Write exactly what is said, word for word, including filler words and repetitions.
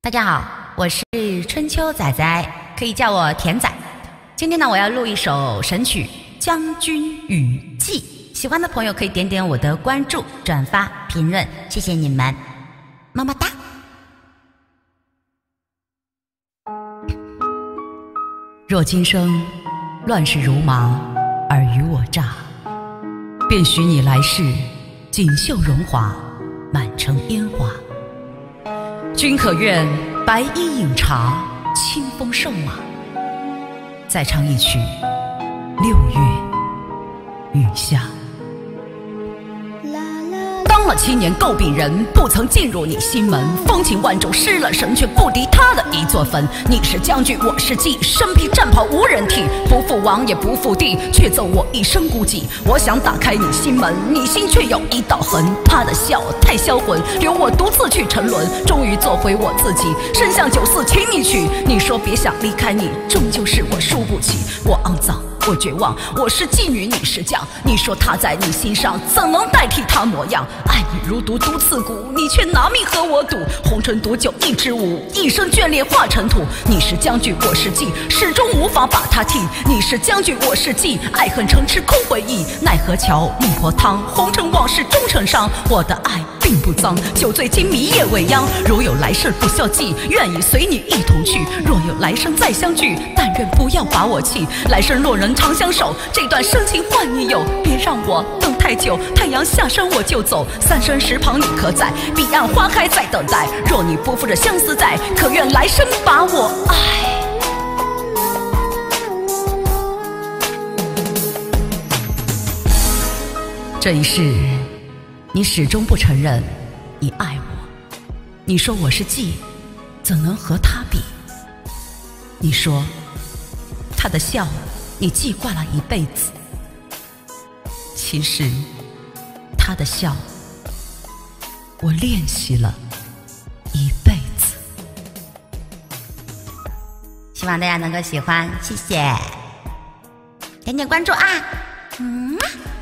大家好，我是春秋仔仔，可以叫我田仔。今天呢，我要录一首神曲《将军与妓》，喜欢的朋友可以点点我的关注、转发、评论，谢谢你们，么么哒。若今生乱世如麻，尔虞我诈，便许你来世锦绣荣华，满城烟花。君可愿白衣饮茶，清风瘦马，再唱一曲六月雨下。当了七年诟病人，不曾进入你心门，风情万种失了神，却不敌他的一座坟。你是将军，我是妓，身披战袍无人替，不负王也不负地，却奏我一生孤寂。我想打开你心门，你心却有一道痕。他的笑太销魂，留我独自去沉沦，终于做回我自己，身向九四情你曲。你说别想离开你，终究是我输不起。我肮脏，我绝望，我是妓女，你是将。你说他在你心上，怎能代替他模样？爱你如毒，毒刺骨，你却拿命和我赌。红尘毒酒一支舞，一生眷恋化尘土。你是将军，我是妓，始终无法把他替。你是将军，我是妓，爱恨成痴空回忆。奈何桥，孟婆汤，红尘往事终成伤。我的爱并不脏，酒醉今迷夜未央。如有来世不孝妓，愿意随你一同去。若有来生再相聚，但愿不要把我弃。来生若人长相守，这段深情换你有。别让我等太久，太阳下山我就走。三生石旁你可在，彼岸花开在等待。若你不负这相思债，可愿来生把我爱。这一世，你始终不承认你爱我。你说我是妓，怎能和他比？你说他的笑你记挂了一辈子，其实他的笑我练习了一辈子。希望大家能够喜欢，谢谢，点点关注啊，嗯。